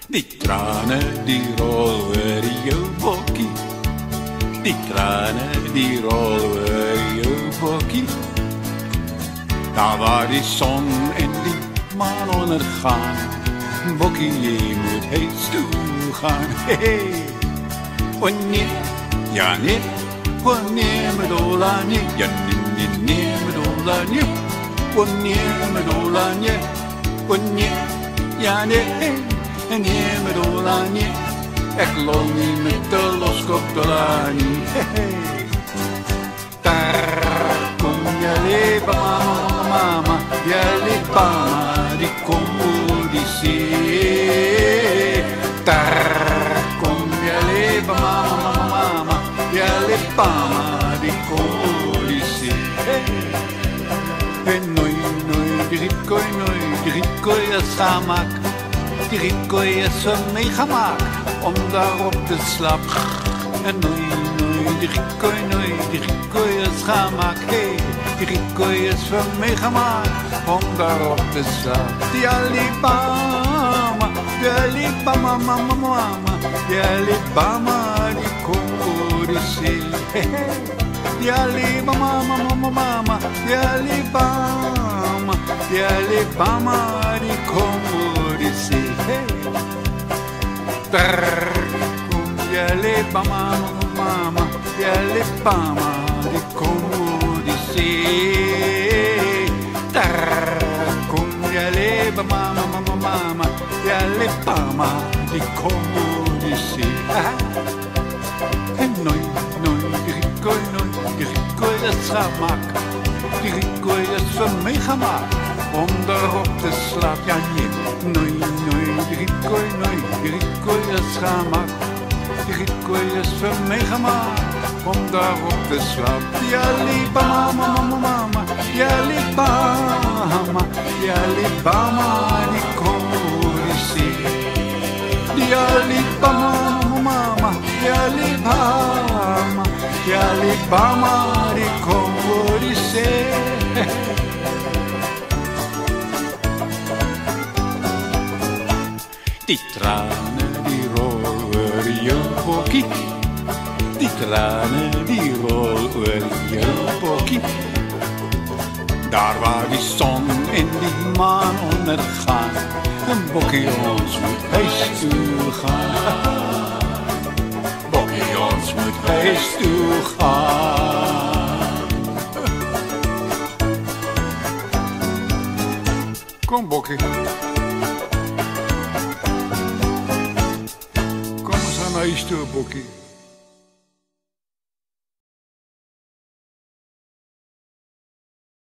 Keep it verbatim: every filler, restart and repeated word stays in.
Die tranen die rollen je bokkie, die tranen die rollen je bokkie. Daar waar die zon en die maan ondergaan, bokkie je moet heet toe gaan. Hey, hey. Wanneer, ja nee, wanneer me dola nee, ja nee nee nee me dola nee, wanneer me dola nee, wanneer, ja nee. En je met Olanje, ik lol niet met de loskoptolani. Hey, hey. Daar kom je leven, mama, mama, je leeft mama, die kom die zee. Daar kom je leven, mama, mama, je leeft mama, die kom die zee. Hey. En nooit, nooit, die rikkooi, nooit, die rikkooi is gamak. Die rikkooi is een megamaak om daarop te slapen. En noei, noei, die rikkooi, noei, die rikkooi is gemaakt. Hey, die rikkooi is van megamaak om daarop te slapen. Die Alibama, die Alibama, mama, mama, die Alibama, die Congo, die zee. Hey, hey. Die Alibama, mama, mama, die Alibama, die Alibama, die Congo, die zee. Daar kom je Alibama, mama, die Alibama, die Congo, die zee. Daar kom je Alibama, mama, mama, die Alibama, die Congo, die zee. En nooit, nooit, die rikkooi, nooit, die rikkooi is gemaakt. Die rikkooi is voor mij gemaakt om daarop te slapen. Ja, nee, nooit, nooit, die rikkooi, nooit, die rikkooi is gemaakt. Die rikkooi is voor mij gemaakt om daarop te slapen. Die Alibama, mama, mama, die Alibama, die Alibama, die Congo, die zee. Die Alibama, mama, die Alibama, die Alibama, die Congo, die zee. Die tranen die rollen je bokkie, die tranen die rollen je bokkie. Daar waar die zon en die maan ondergaan, een bokkie ons moet huis toe gaan. Bokkie ons moet huis toe gaan. Kom bokkie. Kom eens aan huis toe, bokkie.